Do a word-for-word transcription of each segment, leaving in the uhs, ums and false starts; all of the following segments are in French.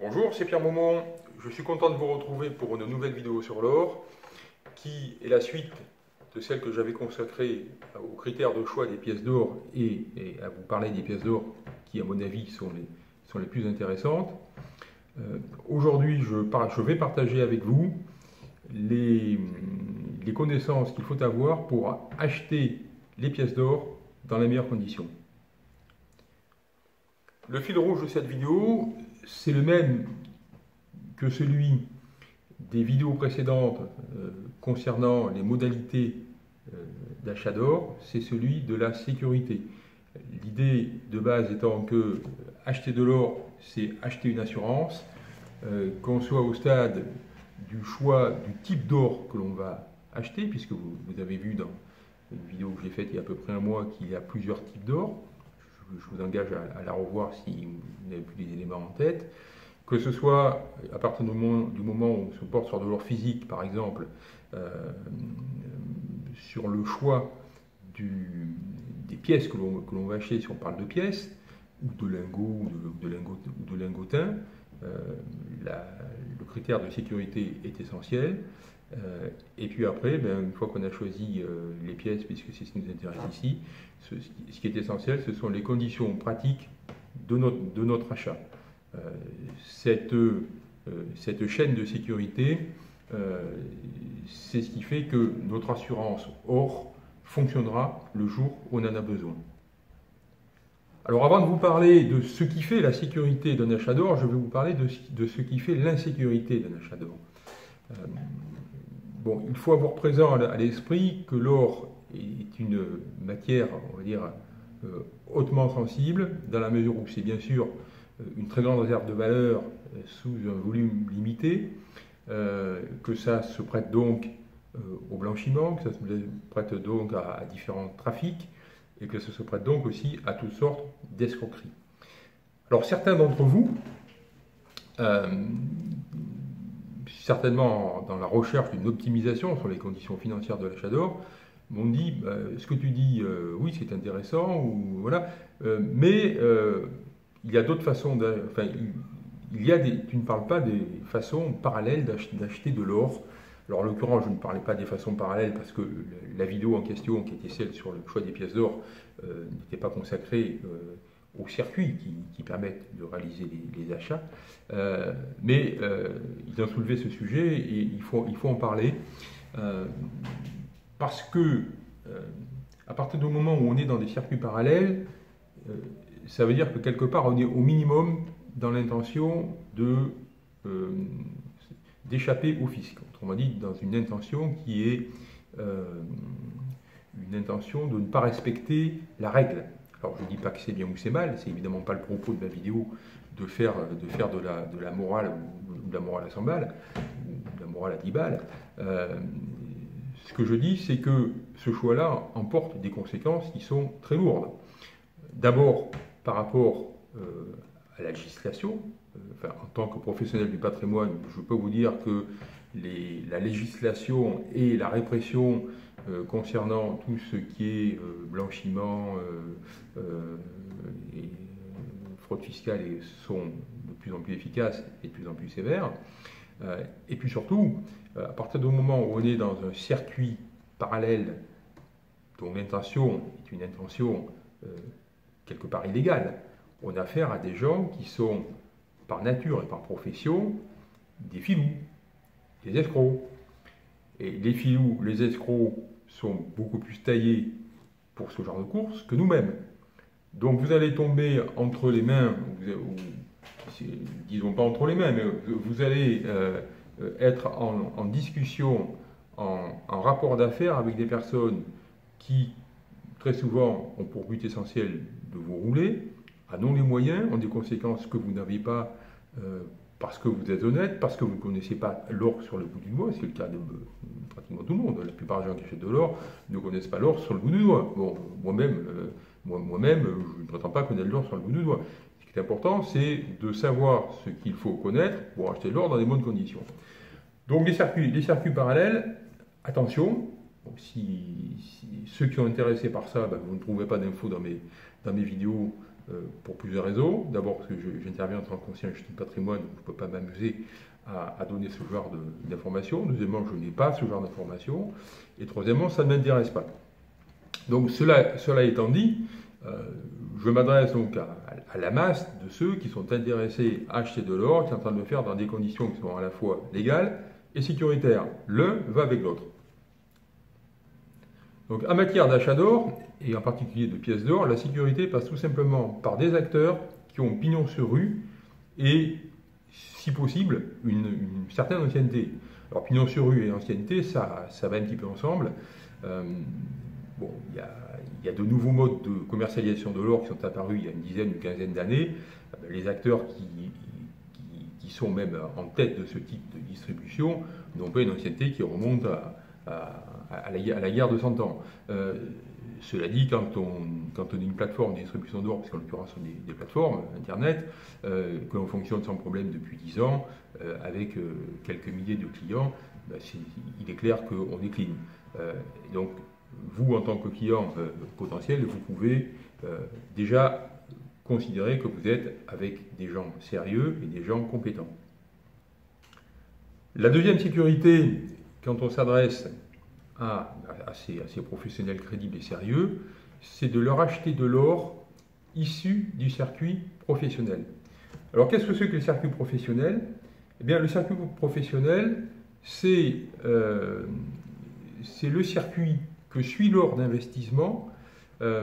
Bonjour, c'est Pierre Maumont. Je suis content de vous retrouver pour une nouvelle vidéo sur l'or qui est la suite de celle que j'avais consacrée aux critères de choix des pièces d'or et, et à vous parler des pièces d'or qui, à mon avis, sont les, sont les plus intéressantes. Euh, Aujourd'hui, je, je vais partager avec vous les, les connaissances qu'il faut avoir pour acheter les pièces d'or dans les meilleures conditions. Le fil rouge de cette vidéo, c'est le même que celui des vidéos précédentes euh, concernant les modalités euh, d'achat d'or, c'est celui de la sécurité. L'idée de base étant que acheter de l'or, c'est acheter une assurance, euh, qu'on soit au stade du choix du type d'or que l'on va acheter, puisque vous, vous avez vu dans une vidéo que j'ai faite il y a à peu près un mois qu'il y a plusieurs types d'or. Je vous engage à, à la revoir si vous n'avez plus les éléments en tête. Que ce soit à partir du moment, du moment où on se porte sur de l'or physique, par exemple, euh, sur le choix du, des pièces que l'on va acheter, si on parle de pièces, ou de lingots, ou de, de, lingot, ou de lingotins, euh, la, le critère de sécurité est essentiel. Euh, et puis après, ben, une fois qu'on a choisi euh, les pièces, puisque c'est ce qui nous intéresse ici, ce, ce qui est essentiel, ce sont les conditions pratiques de notre, de notre achat. Euh, cette, euh, cette chaîne de sécurité, euh, c'est ce qui fait que notre assurance or fonctionnera le jour où on en a besoin. Alors avant de vous parler de ce qui fait la sécurité d'un achat d'or, je vais vous parler de, de ce qui fait l'insécurité d'un achat d'or. Euh, Bon, il faut avoir présent à l'esprit que l'or est une matière, on va dire, euh, hautement sensible, dans la mesure où c'est bien sûr une très grande réserve de valeur euh, sous un volume limité, euh, que ça se prête donc euh, au blanchiment, que ça se prête donc à, à différents trafics, et que ça se prête donc aussi à toutes sortes d'escroqueries. Alors certains d'entre vous, euh, certainement dans la recherche d'une optimisation sur les conditions financières de l'achat d'or, m'ont dit euh, ce que tu dis, euh, oui, c'est intéressant, ou, voilà, euh, mais euh, il y a d'autres façons, enfin, il, il y a des, tu ne parles pas des façons parallèles d'acheter de l'or. Alors en l'occurrence, je ne parlais pas des façons parallèles parce que la vidéo en question, qui était celle sur le choix des pièces d'or, euh, n'était pas consacrée euh, aux circuits qui, qui permettent de réaliser les, les achats. Euh, mais euh, ils ont soulevé ce sujet et il faut, il faut en parler euh, parce que euh, à partir du moment où on est dans des circuits parallèles, euh, ça veut dire que quelque part on est au minimum dans l'intention de euh, d'échapper au fisc. Autrement dit, dans une intention qui est euh, une intention de ne pas respecter la règle. Alors je ne dis pas que c'est bien ou c'est mal, c'est évidemment pas le propos de ma vidéo de faire de, faire de, la, de la morale ou de la morale à cent balles, ou de la morale à dix balles. Euh, ce que je dis, c'est que ce choix-là emporte des conséquences qui sont très lourdes. D'abord, par rapport euh, à la législation, euh, enfin, en tant que professionnel du patrimoine, je peux vous dire que les, la législation et la répression Euh, concernant tout ce qui est euh, blanchiment euh, euh, et fraude fiscale et sont de plus en plus efficaces et de plus en plus sévères. Euh, et puis surtout, euh, à partir du moment où on est dans un circuit parallèle dont l'intention est une intention euh, quelque part illégale, on a affaire à des gens qui sont par nature et par profession des filous, des escrocs. Et les filous, les escrocs sont beaucoup plus taillés pour ce genre de course que nous-mêmes. Donc vous allez tomber entre les mains, ou, disons pas entre les mains, mais vous allez euh, être en, en discussion, en, en rapport d'affaires avec des personnes qui, très souvent, ont pour but essentiel de vous rouler, en ont les moyens, ont des conséquences que vous n'avez pas euh, parce que vous êtes honnête, parce que vous ne connaissez pas l'or sur le bout du doigt, c'est le cas de euh, pratiquement tout le monde. La plupart des gens qui achètent de l'or ne connaissent pas l'or sur le bout du doigt. Bon, moi-même, euh, moi, moi-même, je ne prétends pas connaître l'or sur le bout du doigt. Ce qui est important, c'est de savoir ce qu'il faut connaître pour acheter de l'or dans des bonnes conditions. Donc les circuits, les circuits parallèles, attention, bon, si, si ceux qui sont intéressés par ça, ben, vous ne trouvez pas d'infos dans mes, dans mes vidéos, euh, pour plusieurs raisons. D'abord parce que j'interviens en tant que conseiller en gestion de patrimoine, donc je ne peux pas m'amuser à, à donner ce genre d'informations. Deuxièmement, je n'ai pas ce genre d'informations. Et troisièmement, ça ne m'intéresse pas. Donc cela, cela étant dit, euh, je m'adresse donc à, à la masse de ceux qui sont intéressés à acheter de l'or, qui sont en train de le faire dans des conditions qui sont à la fois légales et sécuritaires. L'un va avec l'autre. Donc en matière d'achat d'or, et en particulier de pièces d'or, la sécurité passe tout simplement par des acteurs qui ont pignon sur rue et, si possible, une, une certaine ancienneté. Alors pignon sur rue et ancienneté, ça, ça va un petit peu ensemble. Euh, bon, il y a, il y a de nouveaux modes de commercialisation de l'or qui sont apparus il y a une dizaine, une quinzaine d'années. Les acteurs qui, qui, qui sont même en tête de ce type de distribution n'ont pas une ancienneté qui remonte à, à À la, à la guerre de cent ans. Euh, cela dit, quand on, quand on est une plateforme de distribution d'or, parce qu'en l'occurrence on est des plateformes, Internet, euh, que l'on fonctionne sans problème depuis dix ans, euh, avec euh, quelques milliers de clients, ben est, il est clair qu'on est clean. Euh, donc, vous, en tant que client euh, potentiel, vous pouvez euh, déjà considérer que vous êtes avec des gens sérieux et des gens compétents. La deuxième sécurité, quand on s'adresse À, à, ces, à ces professionnels crédibles et sérieux, c'est de leur acheter de l'or issu du circuit professionnel. Alors qu'est-ce que c'est que le circuit professionnel? Eh bien, le circuit professionnel, c'est euh, le circuit que suit l'or d'investissement euh,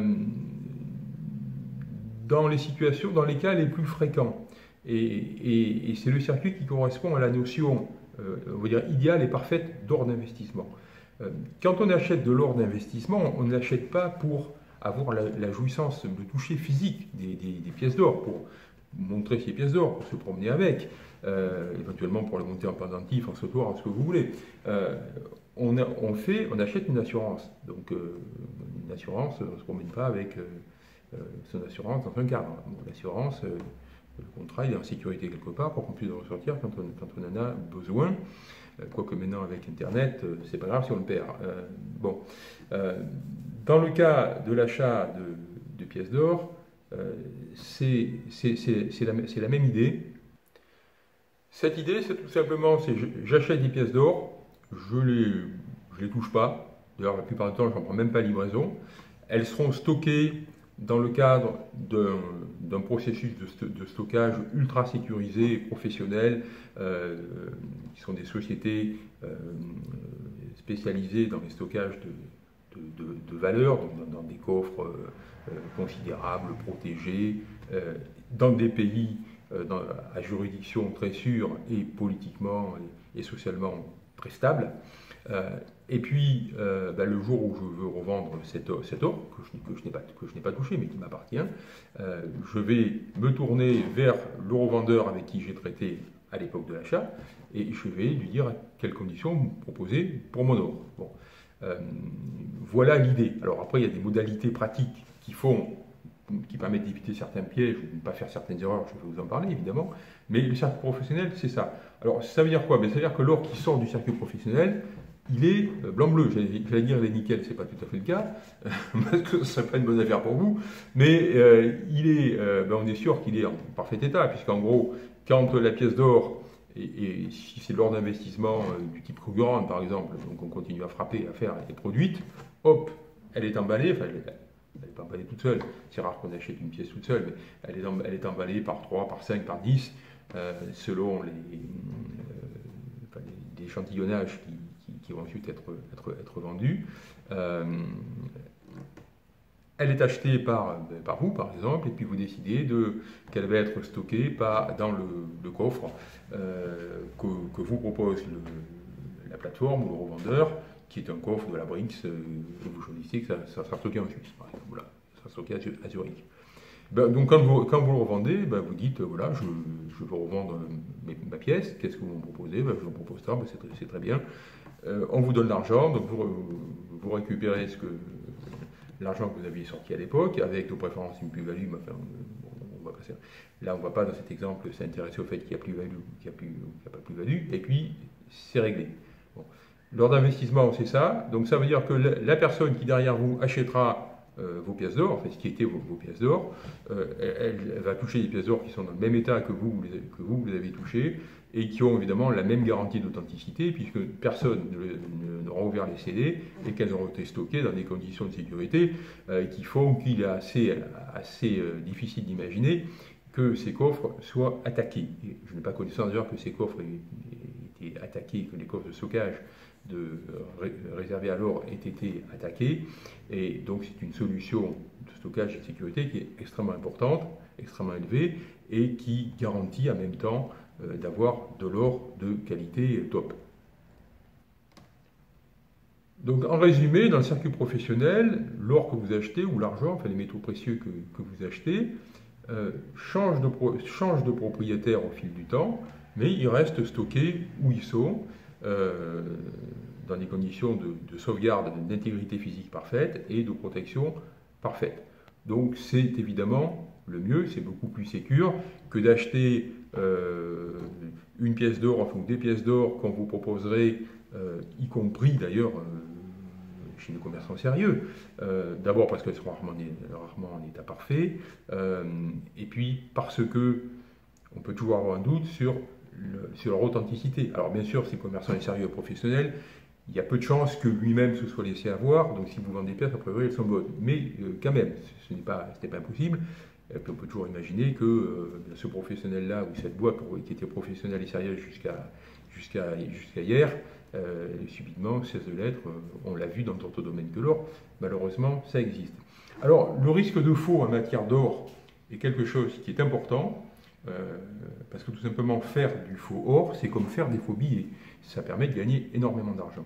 dans les situations, dans les cas les plus fréquents. Et, et, et c'est le circuit qui correspond à la notion, euh, on va dire, idéale et parfaite d'or d'investissement. Quand on achète de l'or d'investissement, on ne l'achète pas pour avoir la, la jouissance, le toucher physique des, des, des pièces d'or, pour montrer ces pièces d'or, pour se promener avec, euh, éventuellement pour le monter en pendentif, en sautoir, ce que vous voulez. Euh, on, a, on, fait, on achète une assurance. Donc euh, une assurance, on ne se promène pas avec euh, son assurance dans un cadre. Bon, l'assurance, euh, le contrat, il est en sécurité quelque part pour qu'on puisse le ressortir quand on, quand on en a besoin. Quoique maintenant avec Internet, c'est pas grave si on le perd. Euh, bon, euh, dans le cas de l'achat de, de pièces d'or, euh, c'est la, la même idée. Cette idée, c'est tout simplement, c'est j'achète des pièces d'or, je les, je les touche pas. D'ailleurs, la plupart du temps, je n'en prends même pas livraison. Elles seront stockées dans le cadre d'un processus de, de stockage ultra sécurisé et professionnel, euh, qui sont des sociétés euh, spécialisées dans les stockages de, de, de, de valeur, donc dans, dans des coffres euh, considérables, protégés, euh, dans des pays euh, dans, à juridiction très sûre et politiquement et, et socialement très stable. Euh, et puis, euh, bah, le jour où je veux revendre cet or, cet or que je, que je n'ai pas, que je n'ai pas touché, mais qui m'appartient, euh, je vais me tourner vers le revendeur avec qui j'ai traité à l'époque de l'achat, et je vais lui dire à quelles conditions vous me proposez pour mon or. Bon. Euh, voilà l'idée. Alors après, il y a des modalités pratiques qui font, qui permettent d'éviter certains pièges, de ne pas faire certaines erreurs, je vais vous en parler évidemment, mais le circuit professionnel, c'est ça. Alors ça veut dire quoi? Ça veut dire que l'or qui sort du circuit professionnel, il est blanc-bleu. J'allais dire les nickels, c'est pas tout à fait le cas, parce que ce ne serait pas une bonne affaire pour vous, mais euh, il est, euh, ben on est sûr qu'il est en parfait état, puisqu'en gros, quand la pièce d'or, et, et si c'est de l'or d'investissement euh, du type Krugerrand par exemple, donc on continue à frapper, à faire, elle est produite, hop, elle est emballée, enfin elle est, elle n'est pas emballée toute seule, c'est rare qu'on achète une pièce toute seule, mais elle est, elle est emballée par trois, par cinq, par dix, euh, selon les, euh, enfin, les, les échantillonnages qui qui vont ensuite être, être, être vendus. Euh, elle est achetée par, par vous, par exemple, et puis vous décidez qu'elle va être stockée par, dans le, le coffre euh, que, que vous propose le, la plateforme ou le revendeur, qui est un coffre de la Brinks, euh, et vous choisissez que ça, ça sera stocké en Suisse, par exemple. Voilà, ça sera stocké à Zurich. Ben, donc quand vous, quand vous le revendez, ben, vous dites, voilà, je, je veux revendre mes, ma pièce, qu'est-ce que vous me proposez? Ben, je vous propose ça, ben, c'est très, très bien. Euh, on vous donne l'argent, donc vous, vous récupérez ce que l'argent que vous aviez sorti à l'époque, avec de préférence une plus-value, mais enfin, bon, on va passer. Là on ne va pas dans cet exemple s'intéresser au fait qu'il y a plus-value ou qu'il n'y a, a pas plus-value, et puis c'est réglé. Bon. L'ordre d'investissement, c'est ça, donc ça veut dire que la, la personne qui derrière vous achètera euh, vos pièces d'or, enfin ce qui était vos, vos pièces d'or. Euh, elle, elle va toucher des pièces d'or qui sont dans le même état que vous, que vous, vous les avez touchées, et qui ont évidemment la même garantie d'authenticité, puisque personne ne, ne, n'aura ouvert les C D, et qu'elles auront été stockées dans des conditions de sécurité euh, qui font qu'il est assez, assez euh, difficile d'imaginer que ces coffres soient attaqués. Et je n'ai pas connaissance d'ailleurs que ces coffres aient été attaqués, que les coffres de stockage de, ré, réservés à l'or aient été attaqués. Et donc c'est une solution de stockage et de sécurité qui est extrêmement importante, extrêmement élevée, et qui garantit en même temps euh, d'avoir de l'or de qualité top. Donc en résumé, dans le circuit professionnel, l'or que vous achetez, ou l'argent, enfin les métaux précieux que, que vous achetez, Euh, change, de pro change de propriétaire au fil du temps, mais ils restent stockés où ils sont, euh, dans des conditions de, de sauvegarde d'intégrité physique parfaite et de protection parfaite. Donc c'est évidemment le mieux, c'est beaucoup plus sécure que d'acheter euh, une pièce d'or, enfin des pièces d'or qu'on vous proposerait, euh, y compris d'ailleurs euh, chez les commerçants sérieux. Euh, D'abord parce qu'elles sont rarement, rarement en état parfait, euh, et puis parce que on peut toujours avoir un doute sur, le, sur leur authenticité. Alors bien sûr, ces commerçants sérieux et professionnels, il y a peu de chances que lui-même se soit laissé avoir, donc si vous vendez des pièces, a priori elles sont bonnes. Mais euh, quand même, ce n'est pas, pas impossible. Et puis on peut toujours imaginer que euh, ce professionnel-là, ou cette boîte qui était professionnelle et sérieuse jusqu'à jusqu'à jusqu'à hier, euh, subitement cesse de l'être. On l'a vu dans d'autres domaines que l'or. Malheureusement, ça existe. Alors, le risque de faux en matière d'or est quelque chose qui est important, euh, parce que tout simplement faire du faux or, c'est comme faire des faux billets. Ça permet de gagner énormément d'argent.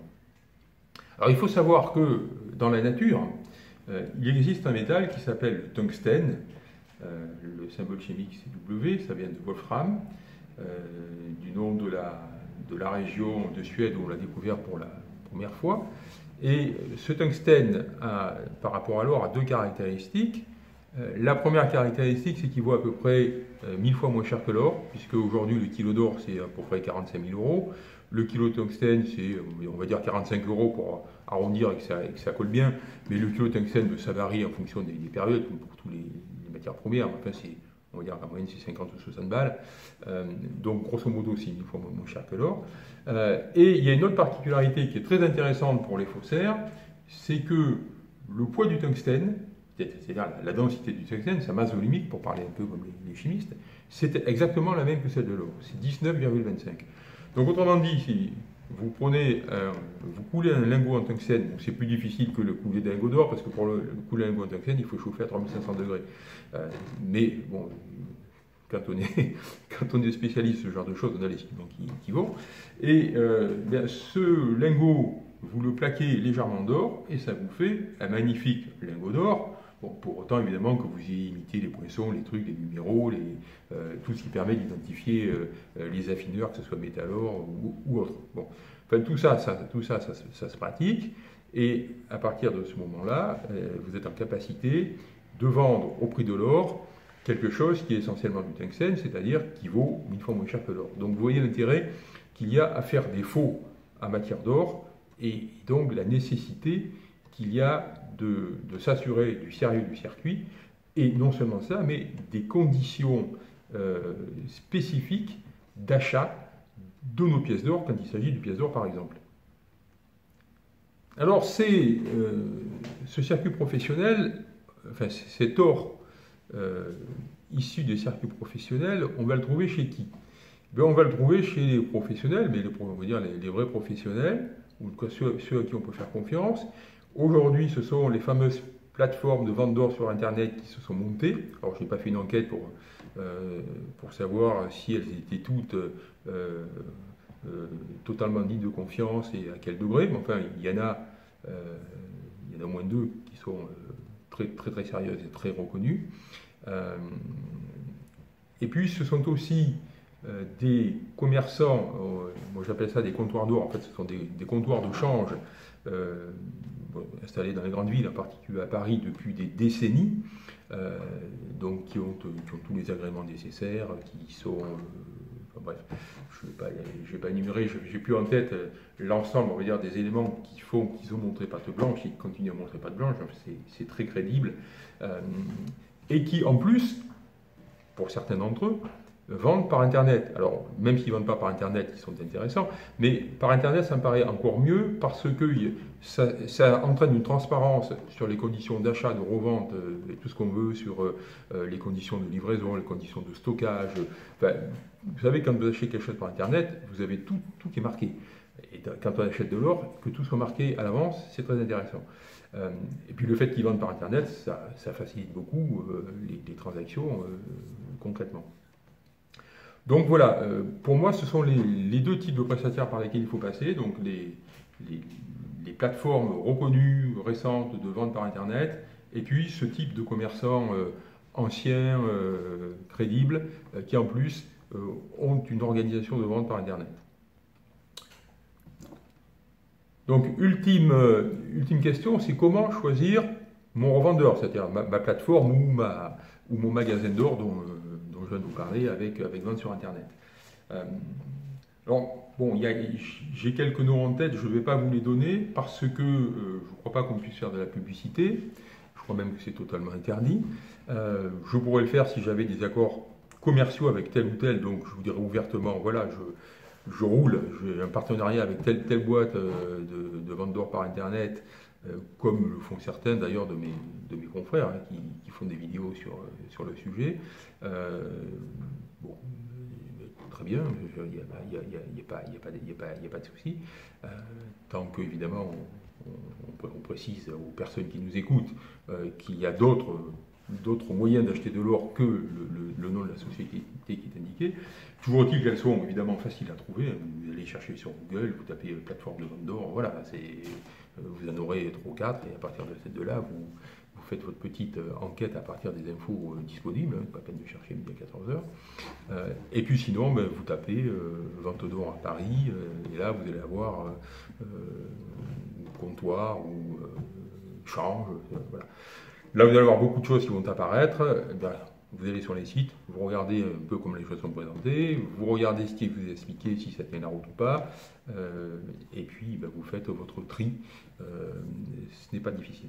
Alors, il faut savoir que dans la nature, euh, il existe un métal qui s'appelle le tungstène. Euh, le symbole chimique c'est W, ça vient de Wolfram, euh, du nom de la, de la région de Suède où on l'a découvert pour la première fois. Et ce tungstène, a, par rapport à l'or, a deux caractéristiques. Euh, la première caractéristique, c'est qu'il vaut à peu près euh, mille fois moins cher que l'or, puisque aujourd'hui le kilo d'or c'est à peu près quarante-cinq mille euros. Le kilo de tungstène, c'est, on va dire, quarante-cinq euros pour arrondir et que ça, et que ça colle bien. Mais le kilo de tungstène, ça varie en fonction des, des périodes, pour tous les, les matières premières. Enfin, c'est, on va dire qu'en moyenne, c'est cinquante ou soixante balles. Euh, donc, grosso modo, c'est une fois moins cher que l'or. Euh, et il y a une autre particularité qui est très intéressante pour les faussaires, c'est que le poids du tungstène, c'est-à-dire la densité du tungstène, sa masse volumique, pour parler un peu comme les, les chimistes, c'est exactement la même que celle de l'or. C'est dix-neuf virgule vingt-cinq. Donc autrement dit, si vous prenez, un, vous coulez un lingot en tungstène, bon, c'est plus difficile que le couler d'un lingot d'or, parce que pour le, le couler un lingot en tungstène, il faut chauffer à trois mille cinq cents degrés. Euh, mais bon, quand on, est, quand on est spécialiste de ce genre de choses, on a les équipements qui, qui vont. Et euh, bien, ce lingot, vous le plaquez légèrement d'or, et ça vous fait un magnifique lingot d'or. Bon, pour autant, évidemment, que vous y imitez les poinçons, les trucs, les numéros, les, euh, tout ce qui permet d'identifier euh, les affineurs, que ce soit métal-or ou, ou autre. Bon. Enfin, tout ça, ça, tout ça, ça, ça, ça se pratique. Et à partir de ce moment-là, euh, vous êtes en capacité de vendre au prix de l'or quelque chose qui est essentiellement du tungstène, c'est-à-dire qui vaut mille fois moins cher que l'or. Donc, vous voyez l'intérêt qu'il y a à faire des faux en matière d'or et donc la nécessité qu'il y a de, de s'assurer du sérieux du circuit, et non seulement ça, mais des conditions euh, spécifiques d'achat de nos pièces d'or quand il s'agit de pièces d'or par exemple. Alors c'est euh, ce circuit professionnel, enfin cet or euh, issu des circuits professionnels, on va le trouver chez qui? Ben, on va le trouver chez les professionnels, mais les, on va dire les, les vrais professionnels, ou ceux, ceux à qui on peut faire confiance. Aujourd'hui, ce sont les fameuses plateformes de vente d'or sur Internet qui se sont montées. Alors, je n'ai pas fait une enquête pour, euh, pour savoir si elles étaient toutes euh, euh, totalement dignes de confiance et à quel degré. Mais enfin, il y en a, euh, il y en a au moins deux qui sont euh, très, très très sérieuses et très reconnues. Euh, et puis, ce sont aussi euh, des commerçants, euh, moi j'appelle ça des comptoirs d'or. En fait, ce sont des, des comptoirs de change euh, installés dans les grandes villes, en particulier à Paris, depuis des décennies, euh, donc qui ont, qui ont tous les agréments nécessaires, qui sont, euh, enfin bref, je ne vais pas, je vais pas énumérer, j'ai plus en tête l'ensemble, on va dire, des éléments qui font qu'ils ont montré patte blanche, ils continuent à montrer patte blanche, c'est très crédible, euh, et qui en plus, pour certains d'entre eux, vendent par Internet. Alors, même s'ils ne vendent pas par Internet, ils sont intéressants, mais par Internet, ça me paraît encore mieux parce que ça, ça entraîne une transparence sur les conditions d'achat, de revente, et tout ce qu'on veut, sur euh, les conditions de livraison, les conditions de stockage. Enfin, vous savez, quand vous achetez quelque chose par Internet, vous avez tout, tout qui est marqué. Et quand on achète de l'or, que tout soit marqué à l'avance, c'est très intéressant. Euh, et puis le fait qu'ils vendent par Internet, ça, ça facilite beaucoup euh, les, les transactions euh, concrètement. Donc voilà, euh, pour moi, ce sont les, les deux types de prestataires par lesquels il faut passer. Donc les, les, les plateformes reconnues, récentes de vente par Internet, et puis ce type de commerçants euh, anciens, euh, crédibles, euh, qui en plus euh, ont une organisation de vente par Internet. Donc, ultime, euh, ultime question, c'est comment choisir mon revendeur, c'est-à-dire ma, ma plateforme ou, ma, ou mon magasin d'or dont, euh, dont je viens de vous parler avec, avec vente sur Internet. Euh, alors, bon, j'ai quelques noms en tête, je ne vais pas vous les donner parce que euh, je ne crois pas qu'on puisse faire de la publicité. Je crois même que c'est totalement interdit. Euh, je pourrais le faire si j'avais des accords commerciaux avec tel ou tel, donc je vous dirais ouvertement, voilà, je... Je roule, j'ai un partenariat avec telle, telle boîte euh, de, de vente d'or par Internet, euh, comme le font certains d'ailleurs de mes, de mes confrères hein, qui, qui font des vidéos sur, sur le sujet. Euh, bon, très bien, il n'y a, y a, y a, y a, pas, y a, pas, y a, pas, y a pas de souci. Euh, tant que, évidemment, on, on, on précise aux personnes qui nous écoutent euh, qu'il y a d'autres d'autres moyens d'acheter de l'or que le, le, le nom de la société qui est indiqué. Toujours est-il qu'elles sont évidemment faciles à trouver. Vous allez chercher sur Google, vous tapez plateforme de vente d'or, voilà, vous en aurez trois ou quatre, et à partir de ces deux-là, vous, vous faites votre petite enquête à partir des infos disponibles, hein, pas la peine de chercher midi à quatorze heures. Euh, et puis sinon, ben, vous tapez euh, vente d'or à Paris, euh, et là vous allez avoir euh, comptoir ou euh, change, euh, voilà. Là, vous allez avoir beaucoup de choses qui vont apparaître. Eh bien, vous allez sur les sites, vous regardez un peu comment les choses sont présentées, vous regardez ce qui vous est expliqué, si ça tient la route ou pas, euh, et puis ben, vous faites votre tri. Euh, ce n'est pas difficile.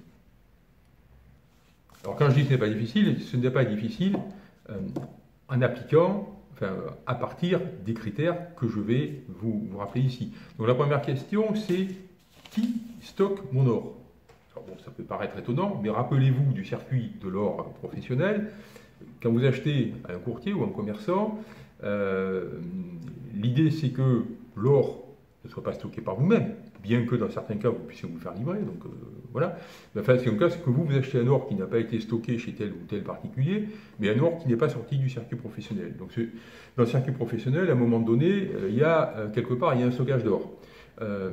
Alors, quand je dis que ce n'est pas difficile, ce n'est pas difficile euh, en appliquant, enfin, à partir des critères que je vais vous, vous rappeler ici. Donc, la première question, c'est qui stocke mon or ? Bon, ça peut paraître étonnant, mais rappelez-vous du circuit de l'or professionnel. Quand vous achetez à un courtier ou un commerçant, euh, l'idée c'est que l'or ne soit pas stocké par vous-même, bien que dans certains cas vous puissiez vous le faire livrer. Donc euh, voilà. Enfin, c'est un cas, c'est que vous, vous achetez un or qui n'a pas été stocké chez tel ou tel particulier, mais un or qui n'est pas sorti du circuit professionnel. Donc dans le circuit professionnel, à un moment donné, euh, il y a euh, quelque part il y a un stockage d'or. Euh,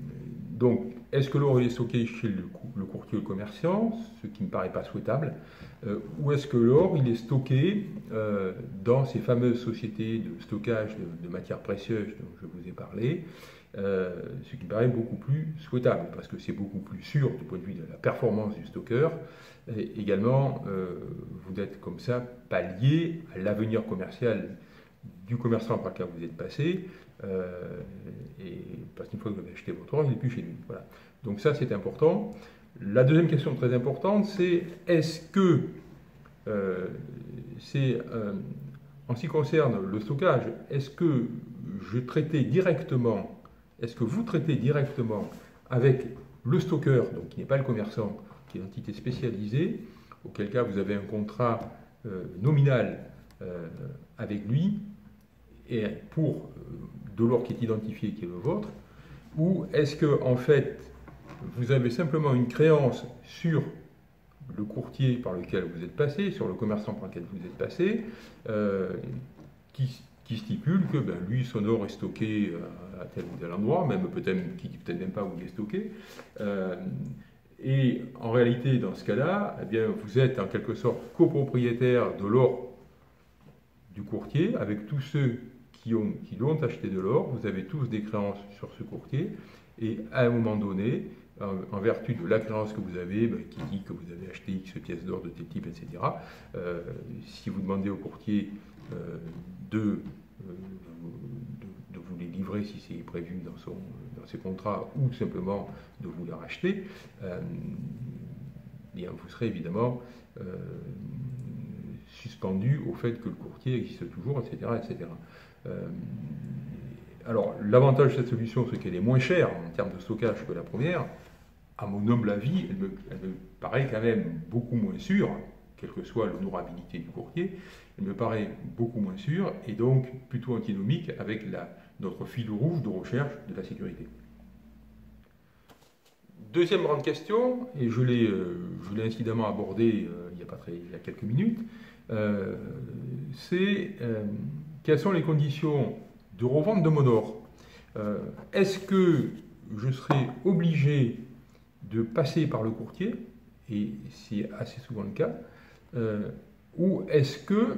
donc, est-ce que l'or est stocké chez le, le courtier ou le commerçant, ce qui ne me paraît pas souhaitable, euh, ou est-ce que l'or il est stocké euh, dans ces fameuses sociétés de stockage de, de matières précieuses dont je vous ai parlé, euh, ce qui me paraît beaucoup plus souhaitable, parce que c'est beaucoup plus sûr du point de vue de la performance du stockeur, et également, euh, vous n'êtes comme ça pas lié à l'avenir commercial du commerçant par lequel vous êtes passé, euh, et parce qu'une fois que vous avez acheté votre or, il n'est plus chez lui. Voilà. Donc ça, c'est important. La deuxième question très importante, c'est est-ce que, euh, c'est, euh, en ce qui concerne le stockage, est-ce que je traitais directement, est-ce que vous traitez directement avec le stockeur, donc qui n'est pas le commerçant, qui est une entité spécialisée, auquel cas vous avez un contrat euh, nominal euh, avec lui, et pour euh, de l'or qui est identifié, qui est le vôtre, ou est-ce que en fait vous avez simplement une créance sur le courtier par lequel vous êtes passé, sur le commerçant par lequel vous êtes passé, euh, qui, qui stipule que ben, lui, son or est stocké à, à tel ou tel endroit, même peut-être qui ne dit peut-être même pas où il est stocké. Euh, et en réalité, dans ce cas-là, eh bien, vous êtes en quelque sorte copropriétaire de l'or du courtier, avec tous ceux qui ont, qui l'ont acheté de l'or, vous avez tous des créances sur ce courtier, et à un moment donné, en, en vertu de la créance que vous avez, ben, qui dit que vous avez acheté X pièces d'or de tel type, et cetera, euh, si vous demandez au courtier euh, de euh, prévu dans, son, dans ses contrats ou simplement de vous la racheter, euh, bien, vous serez évidemment euh, suspendu au fait que le courtier existe toujours, et cetera et cetera. Euh, alors, l'avantage de cette solution, c'est qu'elle est moins chère en termes de stockage que la première. À mon humble avis, elle me, elle me paraît quand même beaucoup moins sûre, quelle que soit l'honorabilité du courtier, elle me paraît beaucoup moins sûre et donc plutôt antinomique avec la, notre fil rouge de recherche de la sécurité. Deuxième grande question, et je l'ai euh, incidemment abordée euh, il, y a pas très, il y a quelques minutes, euh, c'est euh, quelles sont les conditions de revente de mon or. euh, Est-ce que je serai obligé de passer par le courtier, et c'est assez souvent le cas, euh, ou est-ce que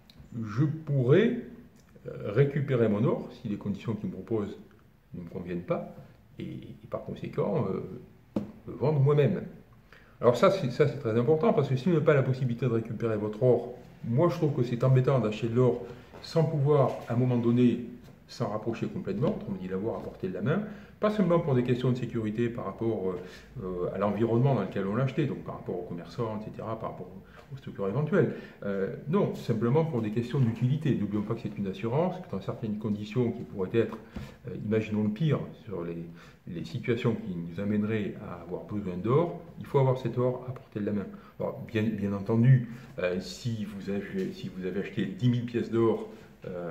je pourrais récupérer mon or si les conditions qu'il me propose ne me conviennent pas, et, et par conséquent euh, le vendre moi-même. Alors ça c'est très important, parce que si vous n'avez pas la possibilité de récupérer votre or, moi je trouve que c'est embêtant d'acheter de l'or sans pouvoir à un moment donné s'en rapprocher complètement, autrement dit l'avoir à portée de la main, pas seulement pour des questions de sécurité par rapport euh, à l'environnement dans lequel on l'a acheté, donc par rapport aux commerçants, et cetera, par rapport aux structures éventuelles. Euh, non, simplement pour des questions d'utilité. N'oublions pas que c'est une assurance, que dans certaines conditions qui pourraient être, euh, imaginons le pire, sur les, les situations qui nous amèneraient à avoir besoin d'or, il faut avoir cet or à portée de la main. Alors, bien, bien entendu, euh, si, vous avez, si vous avez acheté dix mille pièces d'or euh,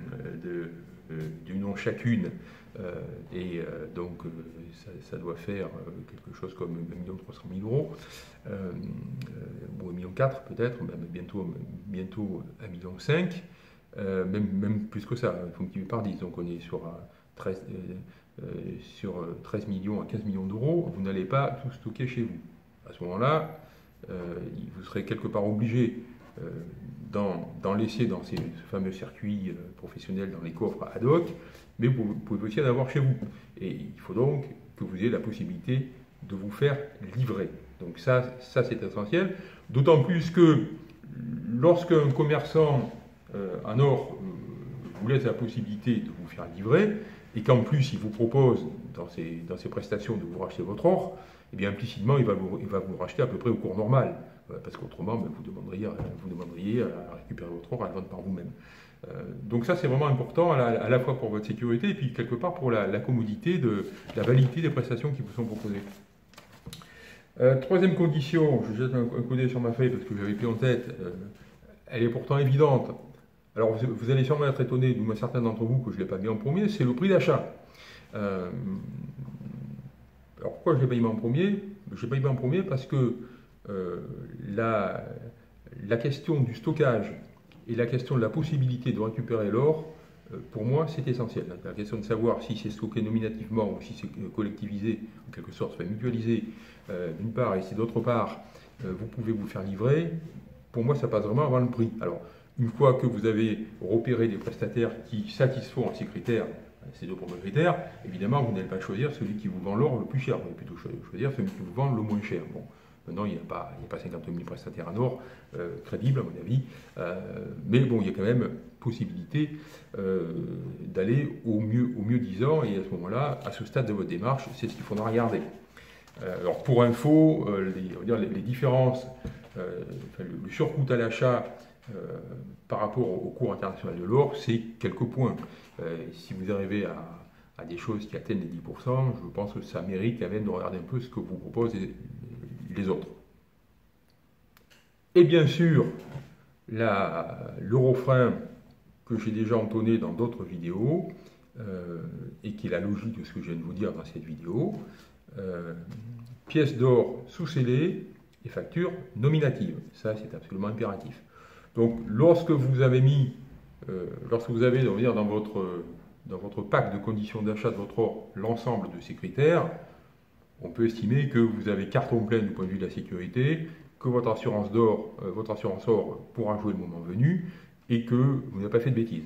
de, euh, du nom chacune, Euh, et euh, donc euh, ça, ça doit faire euh, quelque chose comme un million trois cent mille euros, euh, euh, ou un million quatre peut-être, même bientôt, bientôt un million cinq, euh, même, même plus que ça, il faut multiplier par dix, donc on est sur, treize, euh, euh, sur treize millions à quinze millions d'euros, vous n'allez pas tout stocker chez vous. À ce moment-là, euh, vous serez quelque part obligé euh, d'en laisser dans ces, ce fameux circuit euh, professionnel, dans les coffres ad hoc, mais vous pouvez aussi en avoir chez vous. Et il faut donc que vous ayez la possibilité de vous faire livrer. Donc ça, ça c'est essentiel, d'autant plus que lorsqu'un commerçant euh, en or euh, vous laisse la possibilité de vous faire livrer, et qu'en plus il vous propose dans ses, dans ses prestations de vous racheter votre or, eh bien implicitement il va vous, il va vous racheter à peu près au cours normal, parce qu'autrement ben, vous, demanderiez, vous demanderiez à récupérer votre or, à le vendre par vous-même. Euh, donc ça c'est vraiment important à la, à la fois pour votre sécurité et puis quelque part pour la, la commodité, de, la validité des prestations qui vous sont proposées. Euh, troisième condition, je jette un, un coup d'œil sur ma feuille parce que j'avais plus en tête, euh, elle est pourtant évidente. Alors vous, vous allez sûrement être étonné, du moins certains d'entre vous, que je ne l'ai pas mis en premier, c'est le prix d'achat. Euh, alors pourquoi je ne l'ai pas mis en premier? Je ne l'ai pas mis en premier parce que euh, la, la question du stockage et la question de la possibilité de récupérer l'or, euh, pour moi, c'est essentiel. La question de savoir si c'est stocké nominativement ou si c'est collectivisé, en quelque sorte, soit mutualisé, euh, d'une part, et si d'autre part, euh, vous pouvez vous faire livrer, pour moi, ça passe vraiment avant le prix. Alors, une fois que vous avez repéré des prestataires qui satisfont à ces critères, ces deux premiers critères, évidemment, vous n'allez pas choisir celui qui vous vend l'or le plus cher, vous allez plutôt choisir celui qui vous vend le moins cher. Bon. Maintenant, il n'y a, a pas cinquante mille prestataires en or euh, crédibles, à mon avis. Euh, mais bon, il y a quand même possibilité euh, d'aller au mieux, au mieux disant. Et à ce moment-là, à ce stade de votre démarche, c'est ce qu'il faudra regarder. Euh, alors, pour info, euh, les, on va dire, les, les différences, euh, enfin, le, le surcoût à l'achat euh, par rapport au cours international de l'or, c'est quelques points. Euh, si vous arrivez à, à des choses qui atteignent les dix pour cent, je pense que ça mérite quand même de regarder un peu ce que vous proposent les, les autres. Et bien sûr, le refrain que j'ai déjà entonné dans d'autres vidéos, euh, et qui est la logique de ce que je viens de vous dire dans cette vidéo, euh, pièces d'or sous-scellées et factures nominatives. Ça, c'est absolument impératif. Donc, lorsque vous avez mis, euh, lorsque vous avez, on va dire, dans votre, dans votre pack de conditions d'achat de votre or, l'ensemble de ces critères, on peut estimer que vous avez carton plein du point de vue de la sécurité, que votre assurance d'or, euh, votre assurance or pourra jouer le moment venu, et que vous n'avez pas fait de bêtises.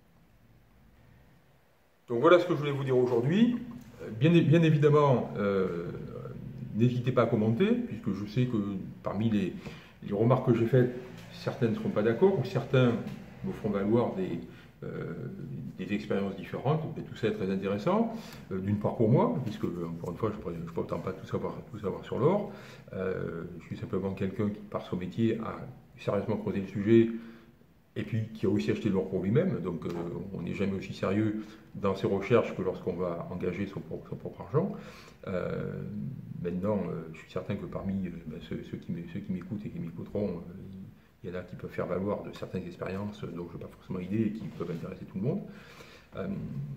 Donc voilà ce que je voulais vous dire aujourd'hui. Bien, bien évidemment, euh, n'hésitez pas à commenter, puisque je sais que parmi les, les remarques que j'ai faites, certaines ne seront pas d'accord, ou certains me feront valoir des, euh, des expériences différentes. Et tout ça est très intéressant, euh, d'une part pour moi, puisque, encore une fois, je ne prétends pas tout savoir, tout savoir sur l'or. Euh, je suis simplement quelqu'un qui, par son métier, a sérieusement creusé le sujet, et puis qui a aussi acheté de l'or pour lui-même. Donc euh, on n'est jamais aussi sérieux dans ses recherches que lorsqu'on va engager son, son propre argent. Euh, maintenant, euh, je suis certain que parmi euh, ben, ceux, ceux qui m'écoutent et qui m'écouteront, euh, il y en a qui peuvent faire valoir de certaines expériences dont je n'ai pas forcément idée et qui peuvent intéresser tout le monde. Euh,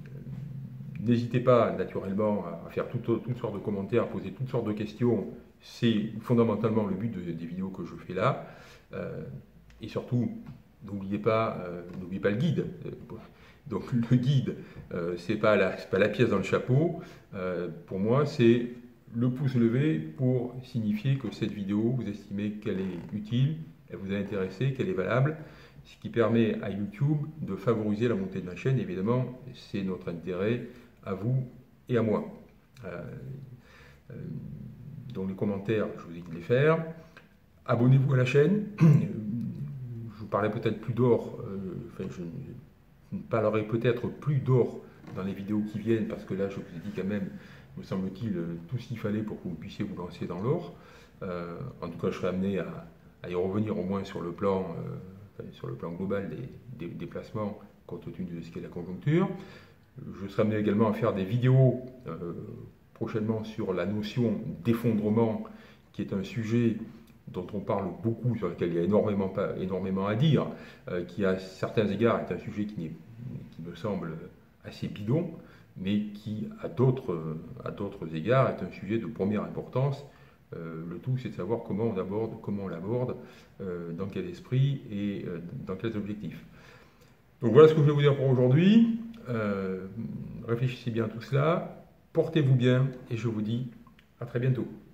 N'hésitez pas naturellement à faire toutes, toutes sortes de commentaires, à poser toutes sortes de questions. C'est fondamentalement le but de, des vidéos que je fais là. Euh, et surtout, n'oubliez pas, euh, n'oubliez pas le guide. Donc le guide, euh, c'est pas la, c'est pas la pièce dans le chapeau. Euh, pour moi, c'est le pouce levé pour signifier que cette vidéo, vous estimez qu'elle est utile, elle vous a intéressé, qu'elle est valable, ce qui permet à YouTube de favoriser la montée de ma chaîne. Évidemment, c'est notre intérêt à vous et à moi. Euh, euh, donc les commentaires, je vous ai dit de les faire. Abonnez-vous à la chaîne. Je vous parlais peut-être plus d'or, euh, enfin, je, je parlerai peut-être plus d'or dans les vidéos qui viennent, parce que là, je vous ai dit quand même, me semble-t-il, tout ce qu'il fallait pour que vous puissiez vous lancer dans l'or. Euh, en tout cas, je serai amené à, à y revenir au moins sur le plan, euh, enfin, sur le plan global des, des, des placements, compte tenu de ce qu'est la conjoncture. Je serai amené également à faire des vidéos euh, prochainement sur la notion d'effondrement, qui est un sujet dont on parle beaucoup, sur lequel il y a énormément, pas, énormément à dire, euh, qui à certains égards est un sujet qui, est, qui me semble assez bidon, mais qui à d'autres, à d'autres égards est un sujet de première importance. Euh, le tout, c'est de savoir comment on aborde, comment on l'aborde, euh, dans quel esprit et euh, dans quels objectifs. Donc voilà ce que je vais vous dire pour aujourd'hui. Euh, réfléchissez bien à tout cela, portez-vous bien et je vous dis à très bientôt.